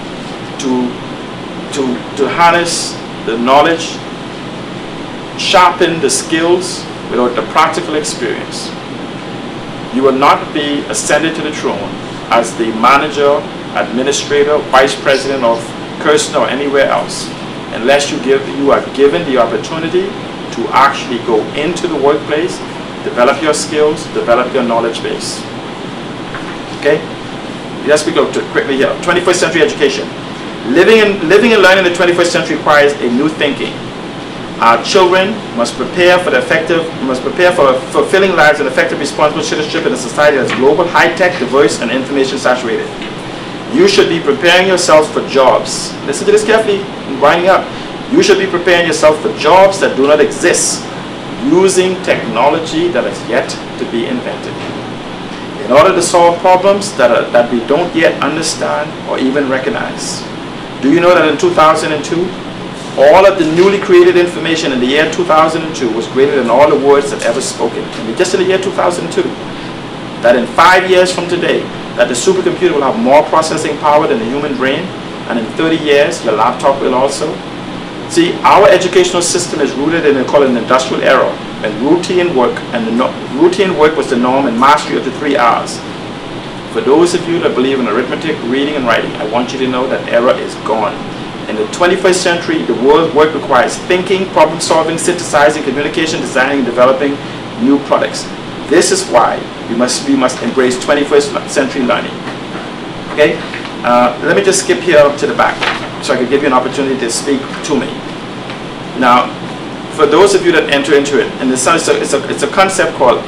A: to harness the knowledge, sharpen the skills without the practical experience. You will not be ascended to the throne as the manager, administrator, vice president of Kirsten or anywhere else unless you are given the opportunity to actually go into the workplace, develop your skills, develop your knowledge base. Okay? Let's go quickly here. 21st century education. Living and learning in the 21st century requires a new thinking. Our children must prepare for fulfilling lives and effective responsible citizenship in a society that's global, high-tech, diverse, and information saturated. You should be preparing yourself for jobs. Listen to this carefully, I'm winding up. You should be preparing yourself for jobs that do not exist, using technology that is yet to be invented. In order to solve problems that we don't yet understand or even recognize. Do you know that in 2002, all of the newly created information in the year 2002 was greater than all the words that ever spoken? And just in the year 2002, that in 5 years from today, that the supercomputer will have more processing power than the human brain, and in 30 years, your laptop will also. See, our educational system is rooted in an industrial era, and routine work was the norm and mastery of the 3 R's. For those of you that believe in arithmetic, reading, and writing, I want you to know that era is gone. In the 21st century, the world's work requires thinking, problem solving, synthesizing, communication, designing, and developing new products. This is why we must embrace 21st century learning. Okay? Let me just skip here to the back so I can give you an opportunity to speak to me. Now, for those of you that enter into it, and it's a concept called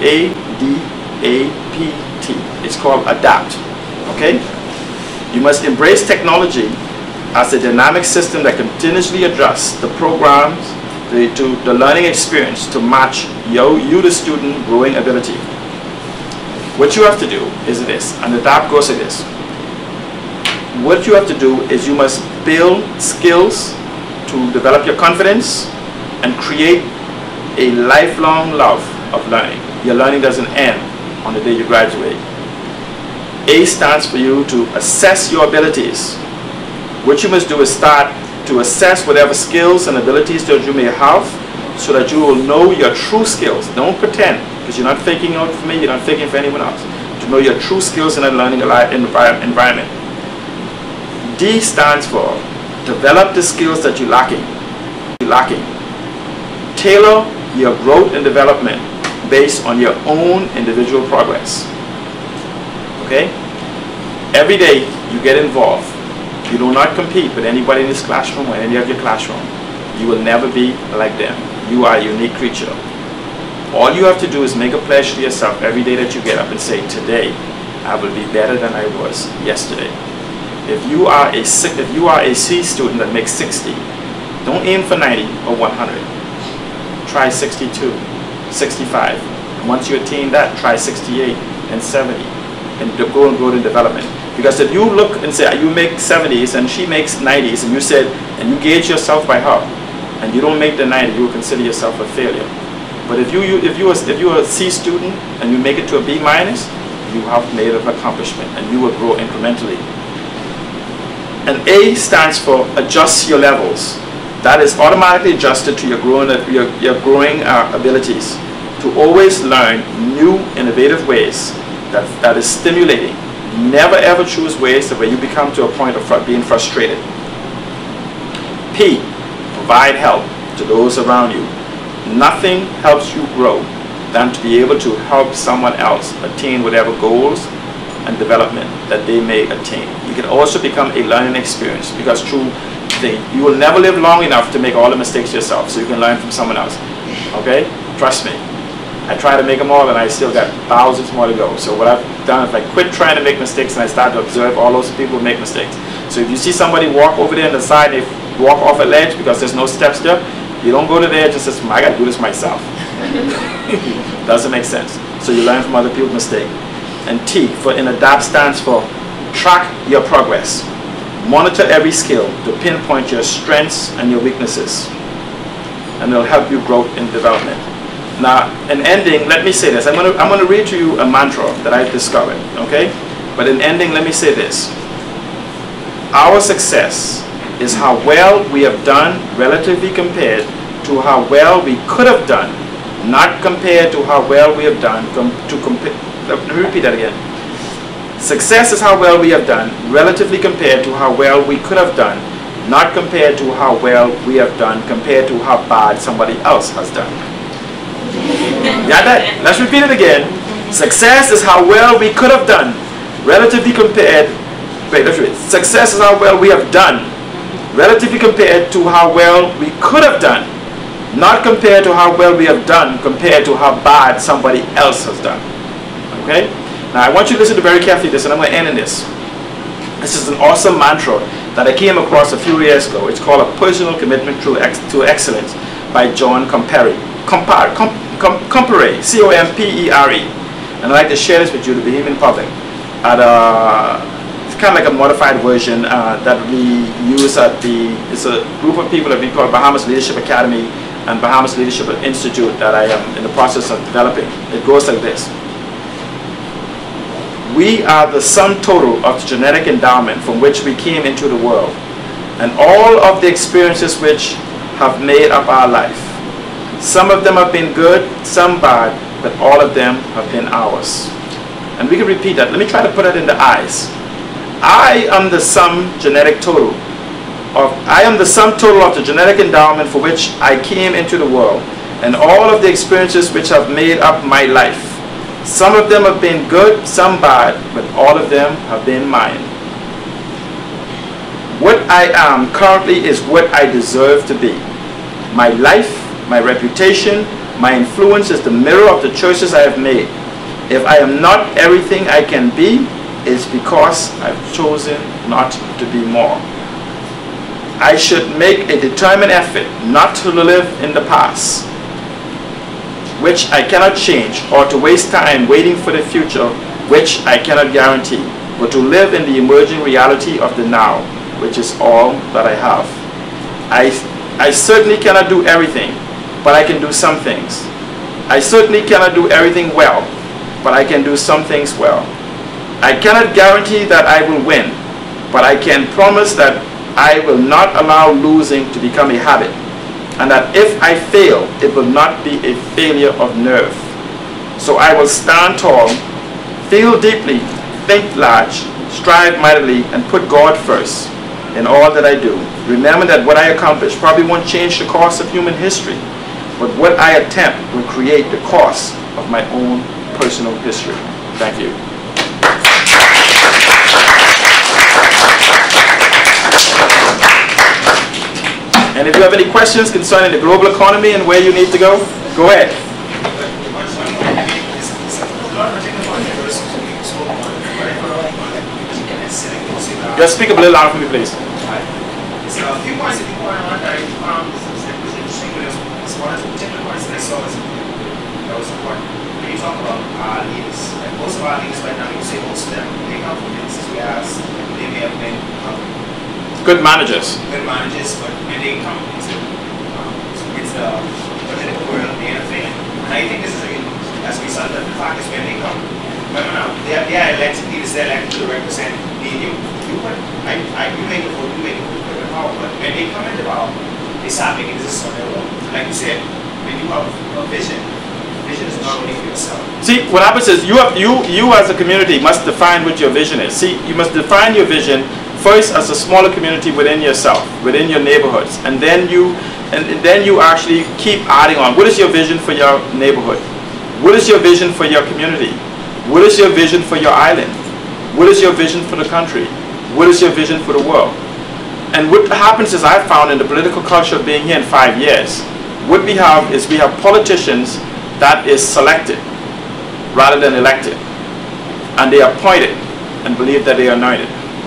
A: ADAPT. It's called ADAPT. Okay? You must embrace technology as a dynamic system that continuously adjusts the programs to the learning experience to match you the student growing ability. What you have to do is this, and ADAPT goes like this. What you have to do is you must build skills to develop your confidence and create a lifelong love of learning. Your learning doesn't end on the day you graduate. A stands for you to assess your abilities. What you must do is start to assess whatever skills and abilities that you may have so that you will know your true skills. Don't pretend, because you're not faking out for me, you're not faking for anyone else. To know your true skills in a learning environment. D stands for develop the skills that you're lacking. Tailor your growth and development based on your own individual progress. Okay? Every day you get involved. You do not compete with anybody in this classroom or any of your classroom. You will never be like them. You are a unique creature. All you have to do is make a pledge to yourself every day that you get up and say, today I will be better than I was yesterday. If you are a C student that makes 60, don't aim for 90 or 100. Try 62, 65. And once you attain that, try 68 and 70 and go and grow in development. Because if you look and say you make 70s and she makes 90s and you said, and you gauge yourself by her and you don't make the 90, you will consider yourself a failure. But if you're a C student and you make it to a B minus, you have made an accomplishment and you will grow incrementally. And A stands for adjust your levels. That is automatically adjusted to your growing abilities. To always learn new, innovative ways that is stimulating. Never ever choose ways where you become to a point of being frustrated. P, provide help to those around you. Nothing helps you grow than to be able to help someone else attain whatever goals and development that they may attain. You can also become a learning experience, because you will never live long enough to make all the mistakes yourself, so you can learn from someone else. Okay? Trust me. I try to make them all and I still got thousands more to go. So what I've done is I quit trying to make mistakes and I start to observe all those people who make mistakes. So if you see somebody walk over there on the side and they walk off a ledge because there's no steps there, you don't go to the edge and say, I got to do this myself. Doesn't make sense. So you learn from other people's mistakes. And T for in ADAPT stands for track your progress. Monitor every skill to pinpoint your strengths and your weaknesses. And it'll help you grow in development. Now, in ending, let me say this. I'm going to read to you a mantra that I've discovered, okay? But in ending, let me say this. Our success is how well we have done relatively compared to how well we could have done, not compared to how well we have done. Let me repeat that again. Success is how well we have done relatively compared to how well we could have done, not compared to how well we have done compared to how bad somebody else has done. Got that? Let's repeat it again. Success is how well we could have done, relatively compared. Wait, let's read. Success is how well we have done, relatively compared to how well we could have done, not compared to how well we have done compared to how bad somebody else has done. Okay? Now I want you to listen to very carefully this, and I'm going to end in this. This is an awesome mantra that I came across a few years ago. It's called A Personal Commitment to Excellence by John Compere, C-O-M-P-E-R-E. And I'd like to share this with you to be in public. It's kind of like a modified version that we use at it's a group of people that we call Bahamas Leadership Academy and Bahamas Leadership Institute that I am in the process of developing. It goes like this. We are the sum total of the genetic endowment from which we came into the world, and all of the experiences which have made up our life. Some of them have been good, some bad, but all of them have been ours. And we can repeat that. Let me try to put it in the eyes. I am the sum total of the genetic endowment for which I came into the world, and all of the experiences which have made up my life. Some of them have been good, some bad, but all of them have been mine. What I am currently is what I deserve to be. My life, my reputation, my influence is the mirror of the choices I have made. If I am not everything I can be, it's because I've chosen not to be more. I should make a determined effort not to live in the past, which I cannot change, or to waste time waiting for the future, which I cannot guarantee, but to live in the emerging reality of the now, which is all that I have. I certainly cannot do everything, but I can do some things. I certainly cannot do everything well, but I can do some things well. I cannot guarantee that I will win, but I can promise that I will not allow losing to become a habit. And that if I fail, it will not be a failure of nerve. So I will stand tall, feel deeply, think large, strive mightily, and put God first in all that I do. Remember that what I accomplish probably won't change the course of human history, but what I attempt will create the course of my own personal history. Thank you. And if you have any questions concerning the global economy and where you need to go ahead. Just speak up a little louder for me, please.
B: So a few points that you point out that I found was interesting, but as one of the particular points that I saw that was important. When you talk about our leaders, like most of our leaders right now, you say most of them, they come from businesses we asked, they may have been
A: good managers.
B: Good managers, but when they come into the political world, they end up failing. And I think this is as a result of the fact is when they come. Remember now, they are elected leaders, they're elected to represent me and you. You make the vote, you make the vote, put the power. But when they come into power, they start making decisions on their own. Like you said, when you have a vision is not only for yourself.
A: See, what happens is you as a community must define what your vision is. See, you must define your vision first as a smaller community within yourself, within your neighborhoods, and then you actually keep adding on. What is your vision for your neighborhood? What is your vision for your community? What is your vision for your island? What is your vision for the country? What is your vision for the world? And what happens is I've found in the political culture of being here in 5 years, what we have is we have politicians that is selected rather than elected. And they are appointed and believe that they are anointed.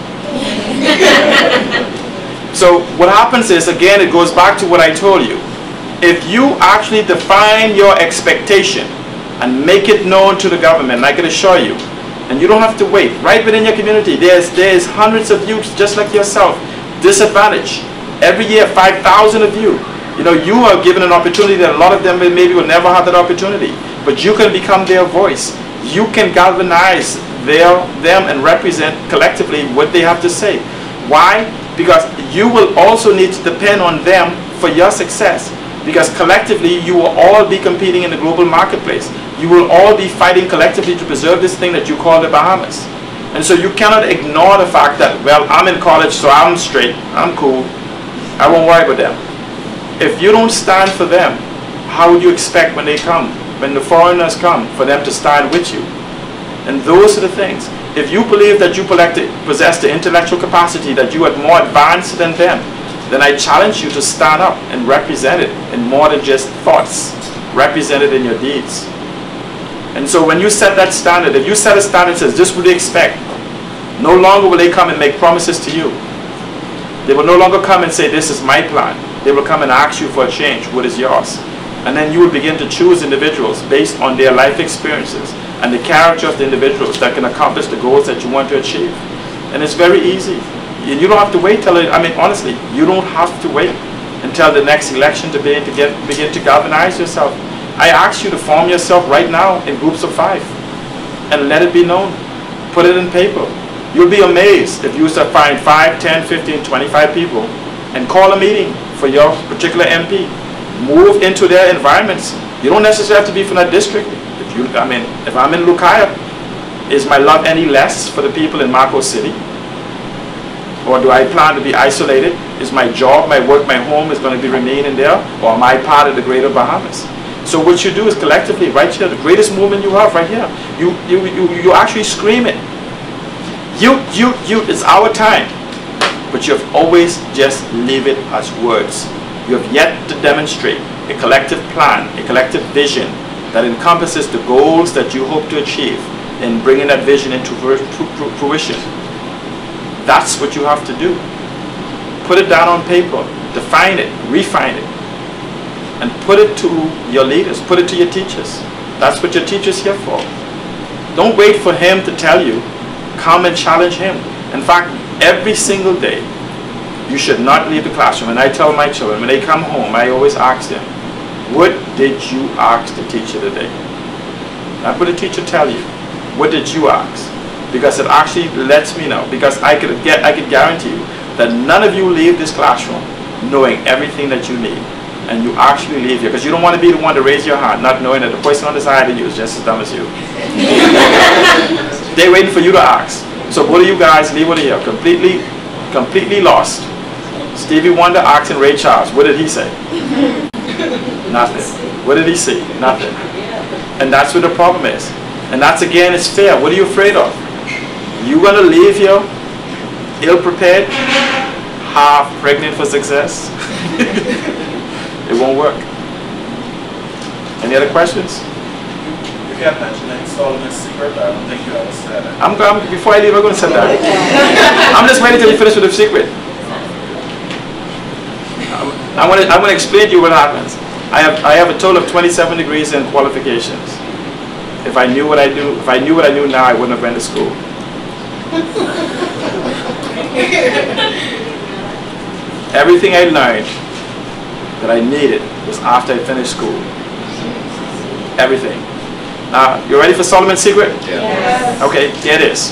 A: So what happens is, again, it goes back to what I told you. If you actually define your expectation and make it known to the government, I can assure you, and you don't have to wait. Right within your community, there's hundreds of youths just like yourself, disadvantaged. Every year, 5,000 of you. You know, you are given an opportunity that a lot of them maybe will never have that opportunity. But you can become their voice. You can galvanize them and represent collectively what they have to say. Why? Because you will also need to depend on them for your success. Because collectively, you will all be competing in the global marketplace. You will all be fighting collectively to preserve this thing that you call the Bahamas. And so you cannot ignore the fact that, well, I'm in college, so I'm straight, I'm cool, I won't worry about them. If you don't stand for them, how would you expect when they come, when the foreigners come, for them to stand with you? And those are the things. If you believe that you possess the intellectual capacity, that you are more advanced than them, then I challenge you to stand up and represent it in more than just thoughts. Represent it in your deeds. And so when you set that standard, if you set a standard that says, this is what they expect, no longer will they come and make promises to you. They will no longer come and say, this is my plan. They will come and ask you for a change. What is yours? And then you will begin to choose individuals based on their life experiences and the character of the individuals that can accomplish the goals that you want to achieve. And it's very easy. You don't have to wait till, honestly, you don't have to wait until the next election to begin to galvanize yourself. I ask you to form yourself right now in groups of 5 and let it be known. Put it in paper. You'll be amazed if you start find 5, 10, 15, 25 people and call a meeting for your particular MP. Move into their environments. You don't necessarily have to be from that district. If I'm in Lukaya, is my love any less for the people in Marco City? Or do I plan to be isolated? Is my job, my work, my home is going to be remaining there? Or am I part of the greater Bahamas? So what you do is collectively, right here, the greatest movement you have right here, you actually scream it. It's our time. But you have always just leave it as words. You have yet to demonstrate a collective plan, a collective vision that encompasses the goals that you hope to achieve in bringing that vision into fruition. That's what you have to do. Put it down on paper, define it, refine it, and put it to your leaders, put it to your teachers. That's what your teacher's here for. Don't wait for him to tell you. Come and challenge him. In fact, every single day, you should not leave the classroom. And I tell my children, when they come home, I always ask them, what did you ask the teacher today? Not what the teacher tell you. What did you ask? Because it actually lets me know. Because I could guarantee you that none of you leave this classroom knowing everything that you need. and you actually leave here, because you don't want to be the one to raise your hand not knowing that the person on the side of you is just as dumb as you. They're waiting for you to ask. So both of you guys leave over here completely lost. Stevie Wonder asking Ray Charles, what did he say? Nothing. What did he see? Nothing. And that's what the problem is. And that's, again, it's fair. What are you afraid of? You going to leave here ill-prepared, half pregnant for success? It won't work. Any other questions?
C: You can't mention any Solomon's secret. I don't think you ever said it.
A: Before I leave, I'm going to say that. I'm just waiting till you finish with the secret. I'm going to explain to you what happens. I have a total of 27 degrees and qualifications. If I knew what I knew, now, I wouldn't have been to school. Everything I learned that I needed was after I finished school. Everything. Now, you ready for Solomon's secret?
D: Yes.
A: Okay, here it is.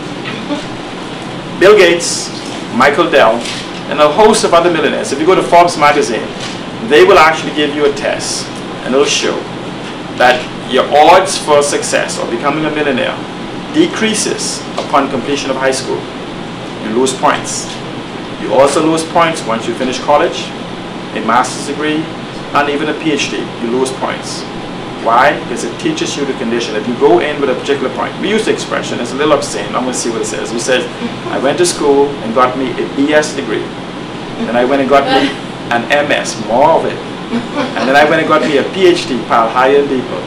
A: Bill Gates, Michael Dell, and a host of other millionaires. If you go to Forbes magazine, they will actually give you a test, and it'll show that your odds for success or becoming a millionaire decreases upon completion of high school. You lose points. You also lose points once you finish college, a master's degree, and even a PhD. You lose points. Why? Because it teaches you the condition. If you go in with a particular point, we use the expression, it's a little obscene, I'm going to see what it says. It says, I went to school and got me a BS degree. Then I went and got me an MS, more of it. And then I went and got me a PhD, pile higher and deeper.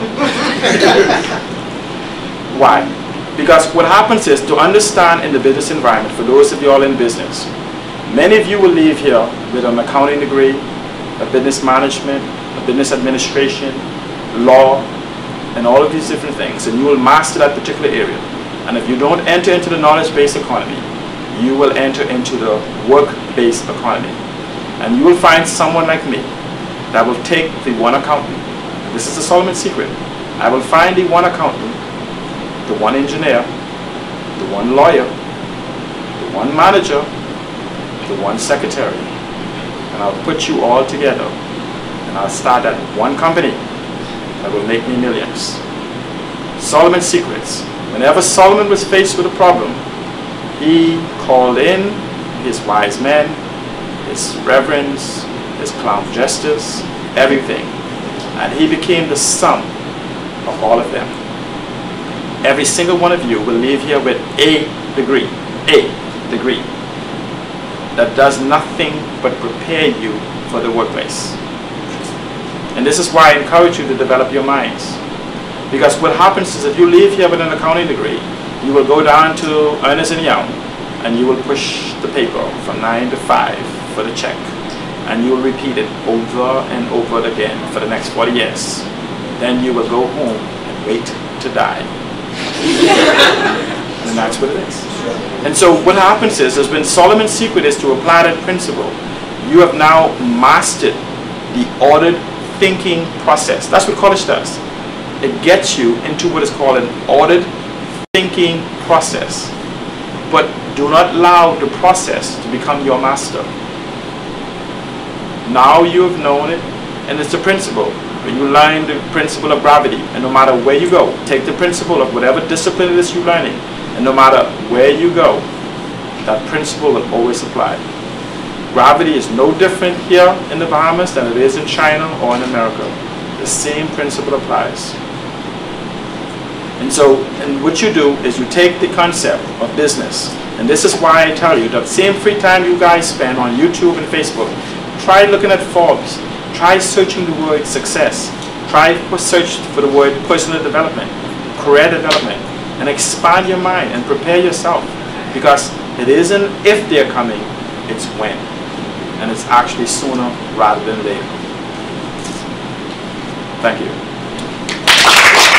A: Why? Because what happens is, to understand in the business environment, for those of you all in business, many of you will leave here with an accounting degree, a business management, a business administration, law, and all of these different things, and you will master that particular area. And if you don't enter into the knowledge-based economy, you will enter into the work-based economy. And you will find someone like me that will take the one accountant. This is the Solomon secret. I will find the one accountant, the one engineer, the one lawyer, the one manager, the one secretary, and I'll put you all together, and I'll start that one company that will make me millions. Solomon's secrets. Whenever Solomon was faced with a problem, he called in his wise men, his reverends, his clown jesters, everything, and he became the sum of all of them. Every single one of you will leave here with a degree that does nothing but prepare you for the workplace. And this is why I encourage you to develop your minds. Because what happens is, if you leave here with an accounting degree, you will go down to Ernst & Young and you will push the paper from 9 to 5 for the check. And you will repeat it over and over again for the next 40 years. Then you will go home and wait to die. And that's what it is. And so what happens is when Solomon's secret is to apply that principle, you have now mastered the ordered thinking process. That's what college does. It gets you into what is called an ordered thinking process. But do not allow the process to become your master. Now you have known it, and it's the principle. When you learn the principle of gravity, and no matter where you go, take the principle of whatever discipline it is you're learning, and no matter where you go, that principle will always apply. Gravity is no different here in the Bahamas than it is in China or in America. The same principle applies. And so, and what you do is you take the concept of business, and this is why I tell you that same free time you guys spend on YouTube and Facebook, try looking at Forbes, try searching the word success, try search for the word personal development, career development, and expand your mind and prepare yourself, because it isn't if they're coming, it's when, and it's actually sooner rather than later. Thank you.